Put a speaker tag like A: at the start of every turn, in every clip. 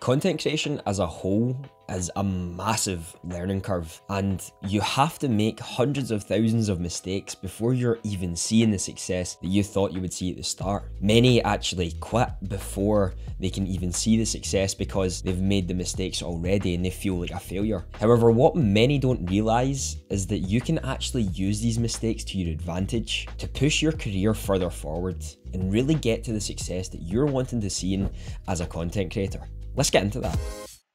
A: Content creation as a whole is a massive learning curve, and you have to make hundreds of thousands of mistakes before you're even seeing the success that you thought you would see at the start. Many actually quit before they can even see the success because they've made the mistakes already and they feel like a failure. However, what many don't realize is that you can actually use these mistakes to your advantage to push your career further forward and really get to the success that you're wanting to see as a content creator. Let's get into that.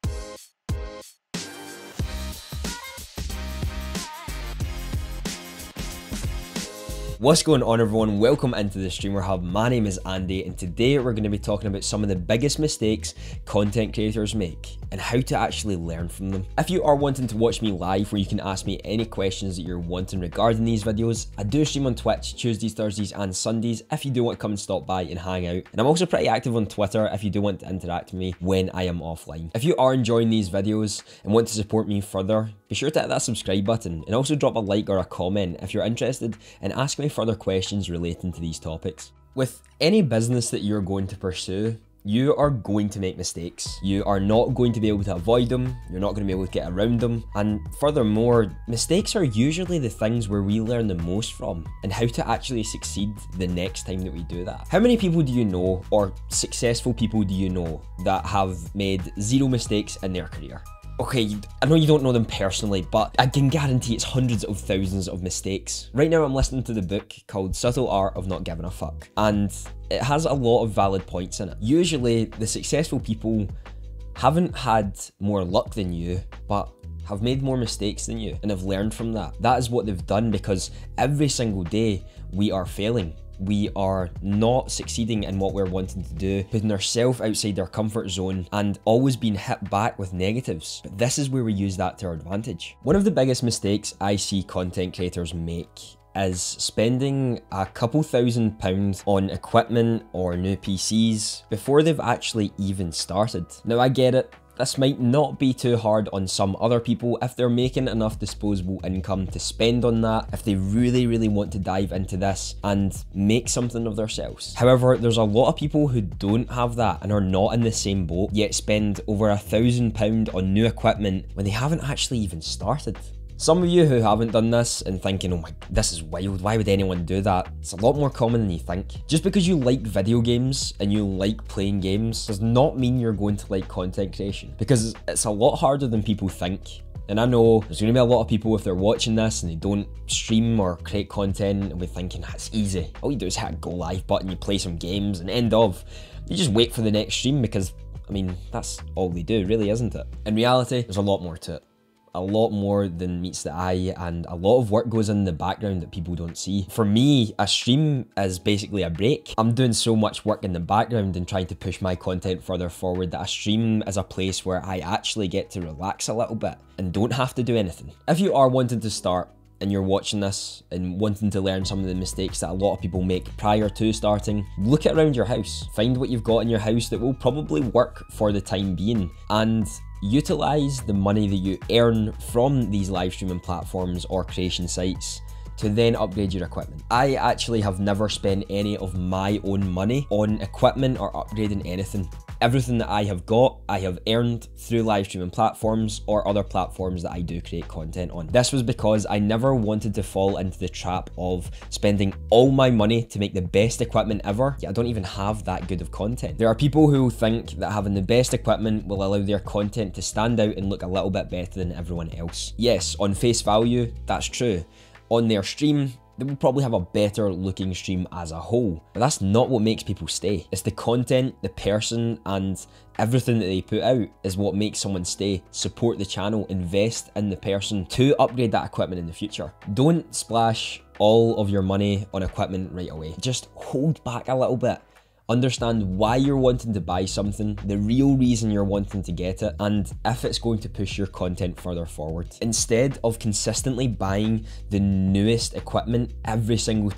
A: What's going on, everyone? Welcome into the Streamer Hub. My name is Andy, and today we're going to be talking about some of the biggest mistakes content creators make and how to actually learn from them. If you are wanting to watch me live, where you can ask me any questions that you're wanting regarding these videos, I do stream on Twitch Tuesdays, Thursdays and Sundays if you do want to come and stop by and hang out. And I'm also pretty active on Twitter if you do want to interact with me when I am offline. If you are enjoying these videos and want to support me further, be sure to hit that subscribe button and also drop a like or a comment if you're interested and ask me further questions relating to these topics. With any business that you're going to pursue, you are going to make mistakes. You are not going to be able to avoid them. You're not going to be able to get around them. And furthermore, mistakes are usually the things where we learn the most from and how to actually succeed the next time that we do that. How many people do you know, or successful people do you know, that have made zero mistakes in their career? Okay, I know you don't know them personally, but I can guarantee it's hundreds of thousands of mistakes. Right now I'm listening to the book called Subtle Art of Not Giving a Fuck, and it has a lot of valid points in it. Usually the successful people haven't had more luck than you, but have made more mistakes than you and have learned from that. That is what they've done, because every single day we are failing. We are not succeeding in what we're wanting to do, putting ourselves outside our comfort zone and always being hit back with negatives. But this is where we use that to our advantage. One of the biggest mistakes I see content creators make is spending a couple £1,000 on equipment or new PCs before they've actually even started. Now, I get it. This might not be too hard on some other people if they're making enough disposable income to spend on that, if they really want to dive into this and make something of themselves. However, there's a lot of people who don't have that and are not in the same boat, yet spend over £1,000 on new equipment when they haven't actually even started. Some of you who haven't done this and thinking, oh my, this is wild, why would anyone do that? It's a lot more common than you think. Just because you like video games and you like playing games does not mean you're going to like content creation, because it's a lot harder than people think. And I know there's going to be a lot of people, if they're watching this and they don't stream or create content, and we're thinking, that's easy. All you do is hit a go live button, you play some games, and end of. You just wait for the next stream, because, I mean, that's all they do, really, isn't it? In reality, there's a lot more to it. A lot more than meets the eye, and a lot of work goes in the background that people don't see. For me, a stream is basically a break. I'm doing so much work in the background and trying to push my content further forward that a stream is a place where I actually get to relax a little bit and don't have to do anything. If you are wanting to start and you're watching this and wanting to learn some of the mistakes that a lot of people make prior to starting, look around your house. Find what you've got in your house that will probably work for the time being, and utilize the money that you earn from these live streaming platforms or creation sites to then upgrade your equipment. I actually have never spent any of my own money on equipment or upgrading anything. Everything that I have got, I have earned through live streaming platforms or other platforms that I do create content on. This was because I never wanted to fall into the trap of spending all my money to make the best equipment ever. Yeah, I don't even have that good of content. There are people who think that having the best equipment will allow their content to stand out and look a little bit better than everyone else. Yes, on face value, that's true. On their stream, they will probably have a better looking stream as a whole, but that's not what makes people stay. It's the content, the person, and everything that they put out is what makes someone stay. Support the channel, invest in the person to upgrade that equipment in the future. Don't splash all of your money on equipment right away. Just hold back a little bit. Understand why you're wanting to buy something, the real reason you're wanting to get it, and if it's going to push your content further forward. Instead of consistently buying the newest equipment every single time,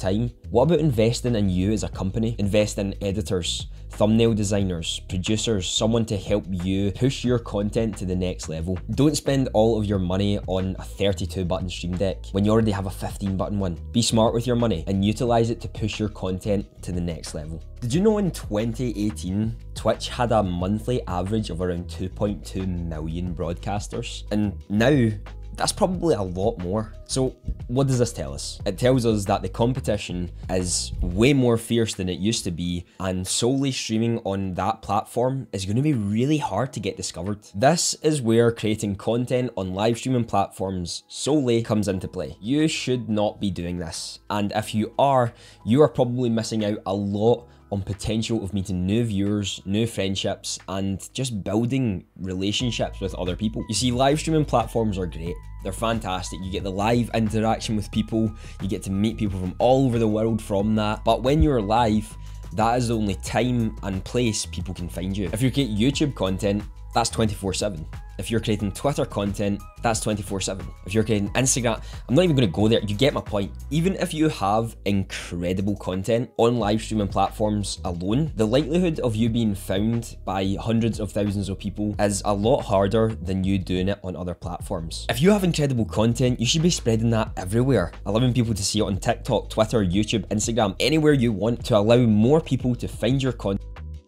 A: What about investing in you as a company? Invest in editors, thumbnail designers, producers, someone to help you push your content to the next level. Don't spend all of your money on a 32 button Stream Deck when you already have a 15 button one. Be smart with your money and utilize it to push your content to the next level. Did you know in 2018, Twitch had a monthly average of around 2.2 million broadcasters? And now, that's probably a lot more. So what does this tell us? It tells us that the competition is way more fierce than it used to be, and solely streaming on that platform is going to be really hard to get discovered. This is where creating content on live streaming platforms solely comes into play. You should not be doing this, and if you are probably missing out a lot on potential of meeting new viewers, new friendships, and just building relationships with other people. You see, live streaming platforms are great. They're fantastic. You get the live interaction with people, you get to meet people from all over the world from that. But when you're live, that is the only time and place people can find you. If you create YouTube content, that's 24/7. If you're creating Twitter content, that's 24/7. If you're creating Instagram, I'm not even going to go there, you get my point. Even if you have incredible content on live streaming platforms alone, the likelihood of you being found by hundreds of thousands of people is a lot harder than you doing it on other platforms. If you have incredible content, you should be spreading that everywhere, allowing people to see it on TikTok, Twitter, YouTube, Instagram, anywhere you want, to allow more people to find your content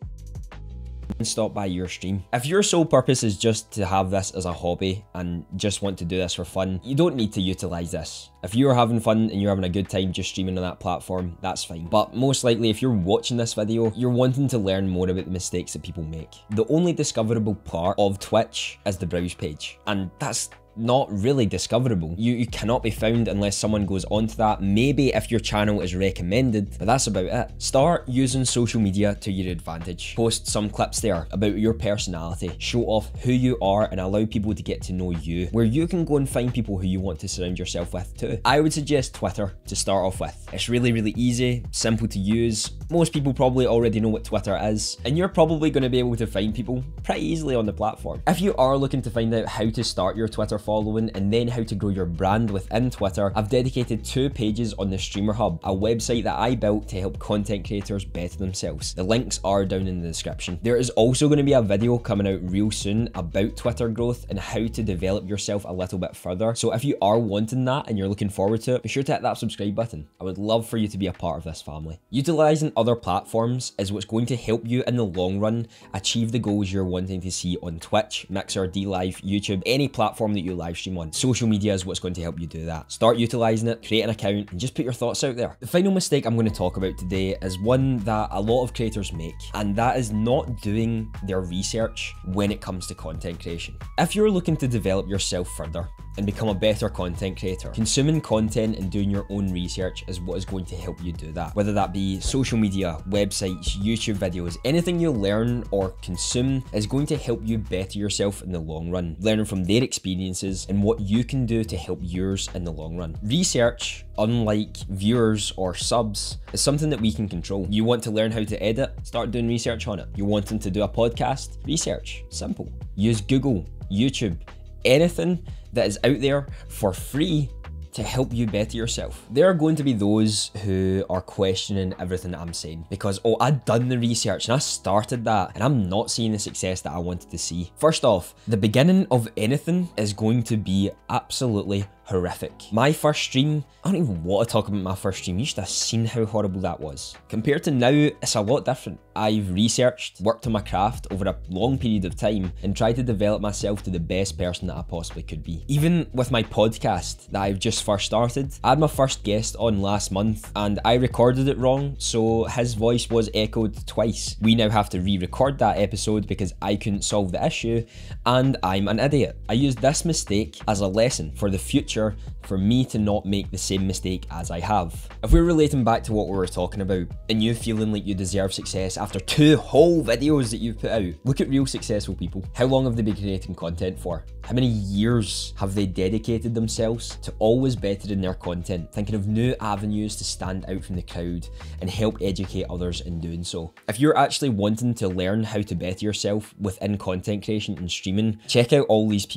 A: and stop by your stream. If your sole purpose is just to have this as a hobby and just want to do this for fun, you don't need to utilize this. If you're having fun and you're having a good time just streaming on that platform, that's fine. But most likely, if you're watching this video, you're wanting to learn more about the mistakes that people make. The only discoverable part of Twitch is the browse page, and that's not really discoverable. You cannot be found unless someone goes onto that. Maybe if your channel is recommended, but that's about it. Start using social media to your advantage. Post some clips there about your personality, show off who you are, and allow people to get to know you, where you can go and find people who you want to surround yourself with too. I would suggest Twitter to start off with. It's really easy, simple to use. Most people probably already know what Twitter is, and you're probably going to be able to find people pretty easily on the platform. If you are looking to find out how to start your Twitter following and then how to grow your brand within Twitter, I've dedicated 2 pages on the Streamer Hub, a website that I built to help content creators better themselves. The links are down in the description. There is also going to be a video coming out real soon about Twitter growth and how to develop yourself a little bit further. So if you are wanting that and you're looking forward to it, be sure to hit that subscribe button. I would love for you to be a part of this family. Utilizing other platforms is what's going to help you in the long run achieve the goals you're wanting to see on Twitch, Mixer, DLive, YouTube, any platform that you live stream on. Social media is what's going to help you do that. Start utilizing it, create an account, and just put your thoughts out there. The final mistake I'm going to talk about today is one that a lot of creators make, and that is not doing their research when it comes to content creation. If you're looking to develop yourself further and become a better content creator, consuming content and doing your own research is what is going to help you do that. Whether that be social media, websites, YouTube videos, anything you learn or consume is going to help you better yourself in the long run, learning from their experiences and what you can do to help yours in the long run. Research, unlike viewers or subs, is something that we can control. You want to learn how to edit? Start doing research on it. You're wanting to do a podcast? Research. Simple. Use Google, YouTube, anything that is out there for free to help you better yourself. There are going to be those who are questioning everything that I'm saying because, oh, I've done the research and I started that and I'm not seeing the success that I wanted to see. First off, the beginning of anything is going to be absolutely horrific. My first stream, I don't even want to talk about my first stream. You should have seen how horrible that was. Compared to now, it's a lot different. I've researched, worked on my craft over a long period of time and tried to develop myself to the best person that I possibly could be. Even with my podcast that I've just first started, I had my first guest on last month and I recorded it wrong, so his voice was echoed twice. We now have to re-record that episode because I couldn't solve the issue and I'm an idiot. I used this mistake as a lesson for the future for me to not make the same mistake as I have. If we're relating back to what we were talking about and you feeling like you deserve success after 2 whole videos that you've put out, look at real successful people. How long have they been creating content for? How many years have they dedicated themselves to always bettering their content, thinking of new avenues to stand out from the crowd and help educate others in doing so? If you're actually wanting to learn how to better yourself within content creation and streaming, check out all these people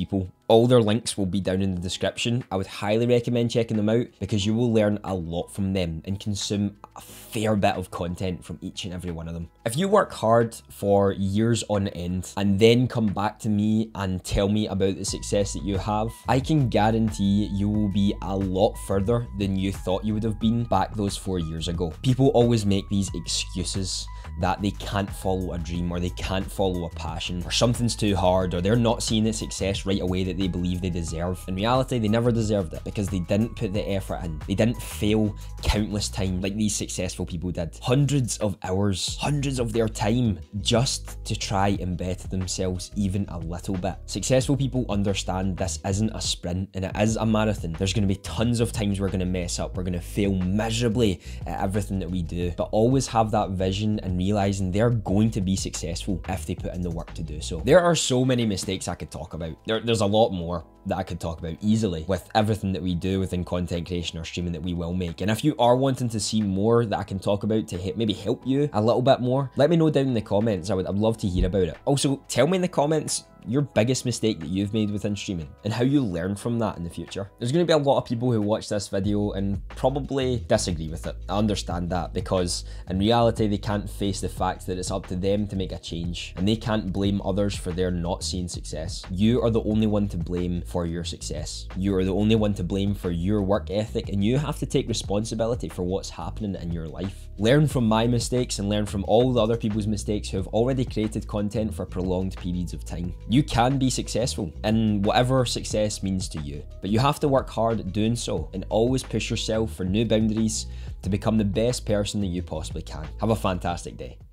A: All their links will be down in the description. I would highly recommend checking them out because you will learn a lot from them and consume a fair bit of content from each and every one of them. If you work hard for years on end and then come back to me and tell me about the success that you have, I can guarantee you will be a lot further than you thought you would have been back those 4 years ago. People always make these excuses that they can't follow a dream, or they can't follow a passion, or something's too hard, or they're not seeing the success right away that they believe they deserve. In reality, they never deserved it because they didn't put the effort in. They didn't fail countless times like these successful people did. Hundreds of hours, hundreds of their time just to try and better themselves even a little bit. Successful people understand this isn't a sprint and it is a marathon. There's going to be tons of times we're going to mess up. We're going to fail miserably at everything that we do, but always have that vision and realizing they're going to be successful if they put in the work to do so. There are so many mistakes I could talk about. There's a lot more that I could talk about easily with everything that we do within content creation or streaming that we will make. And if you are wanting to see more that I can talk about to maybe help you a little bit more, let me know down in the comments. I'd love to hear about it. Also, tell me in the comments your biggest mistake that you've made within streaming and how you learn from that in the future. There's going to be a lot of people who watch this video and probably disagree with it. I understand that because in reality they can't face the fact that it's up to them to make a change and they can't blame others for their not seeing success. You are the only one to blame for your success. You are the only one to blame for your work ethic, and you have to take responsibility for what's happening in your life. Learn from my mistakes and learn from all the other people's mistakes who have already created content for prolonged periods of time. You can be successful in whatever success means to you, but you have to work hard at doing so and always push yourself for new boundaries to become the best person that you possibly can. Have a fantastic day.